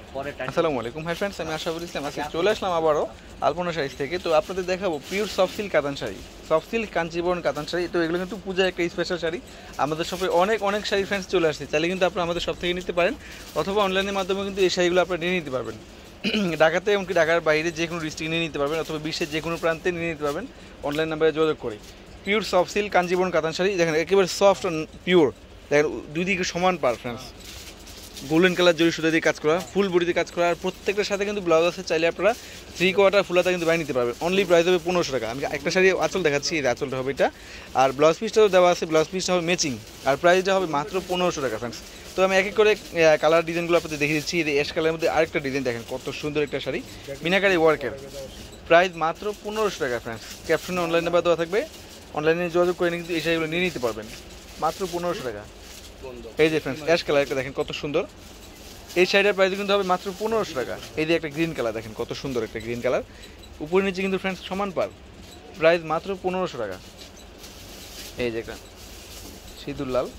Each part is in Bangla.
আসসালামু আলাইকুম হাই ফ্রেন্ডস, আমি আশরাফুল ইসলাম। আজকে চলে আসলাম আবারও আলপনা শাড়ি থেকে। তো আপনাদের দেখাবো পিওর সফট সিল্ক কাতান শাড়ি, সফট সিল্ক কাঞ্চিবরণ কাতান শাড়ি। তো এগুলো কিন্তু পূজার একটা স্পেশাল শাড়ি। আমাদের শপে অনেক অনেক শাড়ি ফ্রেন্ডস চলে আসছে, চাইলে কিন্তু আপনারা আমাদের শপ থেকে নিতে পারেন, অথবা অনলাইনের মাধ্যমে কিন্তু এই শাড়িগুলো আপনারা নিয়ে নিতে পারবেন। ঢাকাতে এমনকি ঢাকার বাইরে যে কোনো ডিস্ট্রিক্টে নিয়ে নিতে পারবেন, অথবা বিশ্বের যে কোনো প্রান্তে নিয়ে নিতে পারবেন অনলাইন নাম্বারে যোগাযোগ করে। পিওর সফট সিল্ক কাঞ্চিবরণ কাতান শাড়ি দেখেন, একেবারে সফট পিওর। দেখেন দুই দিকে সমান পার ফ্রেন্ডস, গোল্ডেন কালার জরি সুতা দিয়ে কাজ করা, ফুল বডিতে কাজ করা, আর প্রত্যেকটার সাথে কিন্তু ব্লাউজ আছে। চাইলে আপনারা 3/4 ফুলাতা কিন্তু বানিয়ে নিতে পারবেন। অনলি প্রাইস হবে 1500 টাকা। আমি একটা শাড়ি আঁচল দেখাচ্ছি, এই আঁচলটা হবে এটা, আর ব্লাউজ পিসটাও দেওয়া আছে, ব্লাউজ পিসটা হবে ম্যাচিং, আর প্রাইসটা হবে মাত্র 1500 টাকা ফ্রেন্ডস। তো আমি এক এক করে কালার ডিজাইনগুলো আপনাদের দেখিয়ে দিচ্ছি। এই অ্যাশ কালারের মধ্যে আরেকটা ডিজাইন দেখেন, কত সুন্দর একটা শাড়ি, মিনাকারি ওয়ার্কের, প্রাইস মাত্র 1500 টাকা ফ্রেন্ডস। ক্যাপশনে অনলাইন নাম্বার দেওয়া থাকবে, অনলাইনে যোগাযোগ করে কিন্তু এই শাড়িগুলো নিয়ে নিতে পারবেন মাত্র 1500 টাকা। এই যে ফ্রেন্ডস অ্যাশ কালার একটা দেখেন কত সুন্দর, এই শাড়িটার প্রাইস কিন্তু হবে মাত্র 1500 টাকা। এই যে একটা গ্রিন কালার দেখেন কত সুন্দর একটা গ্রিন কালার, উপরে নিচে কিন্তু ফ্রেন্ডস সমান পার, প্রাইস মাত্র 1500 টাকা। এই যে একটা সিঁদুর লাল,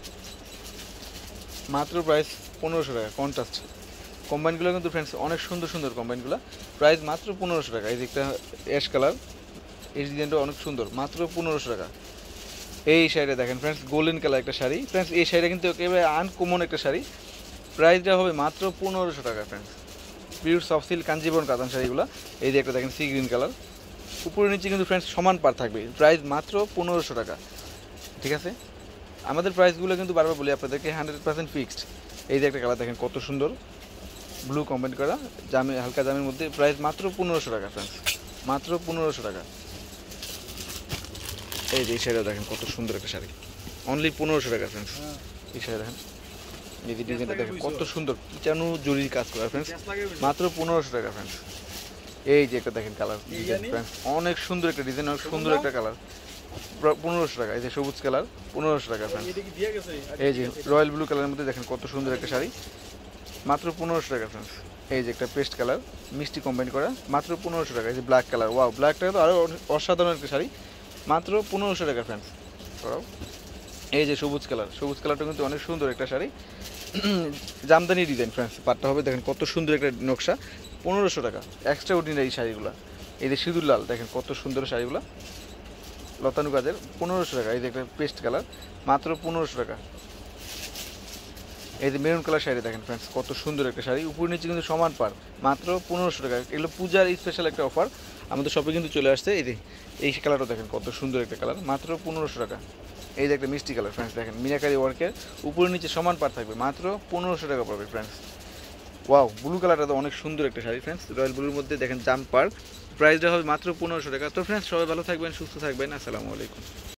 মাত্র প্রাইস 1500 টাকা। কন্ট্রাস্ট কম্বাইনগুলো কিন্তু ফ্রেন্ডস অনেক সুন্দর সুন্দর কম্বাইনগুলো, প্রাইস মাত্র 1500 টাকা। এই যে একটা অ্যাশ কালার, এই ডিজাইনটা অনেক সুন্দর, মাত্র 1500 টাকা। এই শাড়িটা দেখেন ফ্রেন্ডস, গোল্ডেন কালার একটা শাড়ি ফ্রেন্ডস, এই শাড়িটা কিন্তু একেবারে আনকমন একটা শাড়ি, প্রাইসটা হবে মাত্র 1500 টাকা friends. Pure soft silk Kanjivaram কাতান শাড়িগুলো। এই যে একটা দেখেন সি গ্রিন কালার, উপরে নিচে কিন্তু ফ্রেন্ডস সমান পার থাকবে, প্রাইস মাত্র 1500 টাকা। ঠিক আছে, আমাদের প্রাইসগুলো কিন্তু বারবার বলি আপনাদেরকে 100% ফিক্সড। এই যে একটা কালার দেখেন কত সুন্দর, ব্লু কম্বাইন করা, জামে হালকা জামের মধ্যে, প্রাইস মাত্র 1500 টাকা ফ্রেন্ডস, মাত্র 1500 টাকা। এই যে এই শাড়িটা দেখেন কত সুন্দর একটা শাড়ি, অনলি 1500 টাকা ফ্রেন্ডস। এই শাড়ি দেখেন, এই যে ডিজাইনটা দেখেন কত সুন্দর, কিচানো জরির কাজ করা ফ্রেন্ডস, মাত্র 1500 টাকা ফ্রেন্ডস। এই যে একটা দেখেন কালার ডিজাইন ফ্রেন্ডস, অনেক সুন্দর একটা ডিজাইন, অনেক সুন্দর একটা কালার, 1500 টাকা। এই যে সবুজ কালার, 1500 টাকা ফ্রেন্ডস। এই যে রয়্যাল ব্লু কালারের মধ্যে দেখেন কত সুন্দর একটা শাড়ি, মাত্র 1500 টাকা ফ্রেন্ডস। এই যে একটা পেস্ট কালার মিষ্টি কম্বাইন করা, মাত্র 1500 টাকা। এই যে ব্ল্যাক কালার, ওয়াও ব্ল্যাকটা তো আরও অসাধারণ একটা শাড়ি, মাত্র 1500 টাকা ফ্রেন্ডস। এই যে সবুজ কালার, সবুজ কালারটা কিন্তু অনেক সুন্দর একটা শাড়ি, জামদানি ডিজাইন ফ্রেন্ডস, পাটটা হবে দেখেন কত সুন্দর একটা নকশা, 1500 টাকা। এক্সট্রা অর্ডিনারি শাড়িগুলো। এই যে সিঁদুর লাল দেখেন কত সুন্দর শাড়িগুলো, লতানু কাজের, 1500 টাকা। এই যে একটা পেস্ট কালার, মাত্র 1500 টাকা। এই যে মেরুন কালার শাড়ি দেখেন ফ্রেন্ডস, কত সুন্দর একটা শাড়ি, উপর নিচে কিন্তু সমান পার, মাত্র 1500 টাকা। এগুলো পূজার স্পেশাল একটা অফার, আমাদের শপে কিন্তু চলে আসছে। এই যে এই কালারটা দেখেন কত সুন্দর একটা কালার, মাত্র 1500 টাকা। এই যে একটা মিষ্টি কালার ফ্রেন্ডস দেখেন, মিনাকারি ওয়ার্কের, উপরে নিচে সমান পার থাকবে, মাত্র 1500 টাকা পাবে ফ্রেন্ডস। ওয়াও ব্লু কালারটা তো অনেক সুন্দর একটা শাড়ি ফ্রেন্ডস, রয়্যাল ব্লুর মধ্যে দেখেন জাম্পার, প্রাইসটা হবে মাত্র 1500 টাকা। তো ফ্রেন্ডস সবাই ভালো থাকবেন, সুস্থ থাকবেন, আসসালামু আলাইকুম।